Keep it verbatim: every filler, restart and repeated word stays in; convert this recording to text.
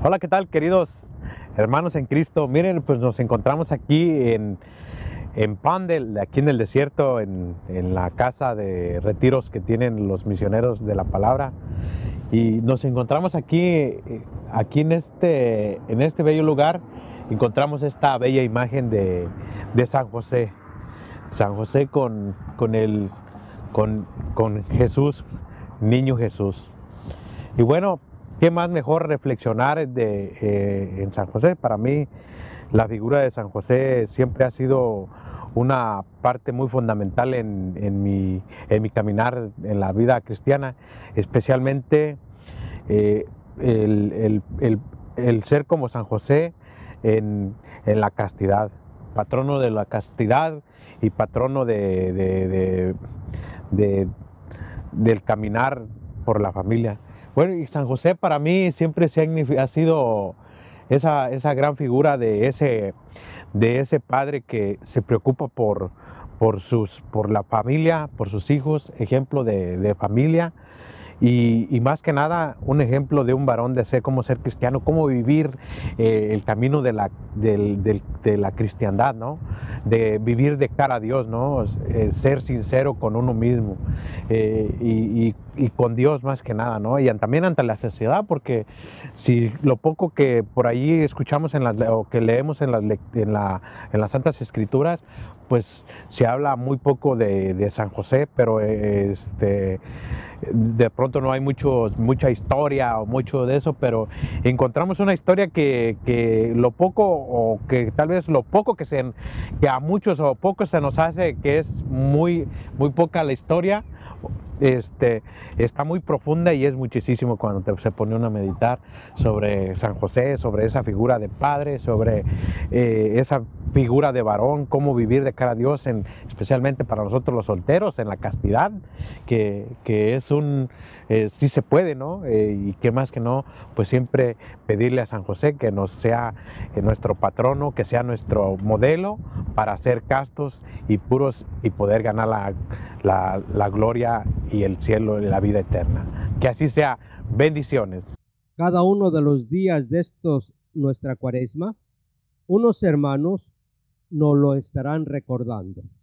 Hola, ¿qué tal, queridos hermanos en Cristo? Miren, pues nos encontramos aquí en, en Pandel, aquí en el desierto, en, en la casa de retiros que tienen los misioneros de la palabra. Y nos encontramos aquí, aquí en este, en este bello lugar, encontramos esta bella imagen de, de San José. San José con, con, el, con, con Jesús, niño Jesús. Y bueno, ¿qué más mejor reflexionar de, eh, en San José? Para mí, la figura de San José siempre ha sido una parte muy fundamental en, en, mi, en mi caminar en la vida cristiana, especialmente eh, el, el, el, el ser como San José en, en la castidad, patrono de la castidad y patrono de, de, de, de, del caminar por la familia. Bueno, y San José para mí siempre se ha, ha sido esa, esa gran figura de ese, de ese padre que se preocupa por, por, sus, por la familia, por sus hijos, ejemplo de, de familia. Y, y más que nada un ejemplo de un varón de ser, cómo ser cristiano, cómo vivir eh, el camino de la, del, del, de la cristiandad, ¿no? De vivir de cara a Dios, ¿no? Eh, ser sincero con uno mismo eh, y, y, y con Dios más que nada, ¿no? Y también ante la sociedad, porque si lo poco que por ahí escuchamos en las, o que leemos en las, en, la, en las Santas Escrituras, pues se habla muy poco de, de San José, pero este, de pronto no hay mucho, mucha historia o mucho de eso, pero encontramos una historia que, que lo poco, o que tal vez lo poco que, se, que a muchos o pocos se nos hace que es muy, muy poca la historia, este, está muy profunda y es muchísimo cuando te, se pone uno a meditar sobre San José, sobre esa figura de padre, sobre eh, esa figura de varón, cómo vivir de cara a Dios, en, especialmente para nosotros los solteros, en la castidad, que, que es un, eh, sí se puede, ¿no? Eh, y que más que no, pues siempre pedirle a San José que nos sea eh, nuestro patrono, que sea nuestro modelo para ser castos y puros y poder ganar la, la, la gloria y el cielo y la vida eterna. Que así sea. Bendiciones. Cada uno de los días de estos, nuestra cuaresma, unos hermanos nos lo estarán recordando.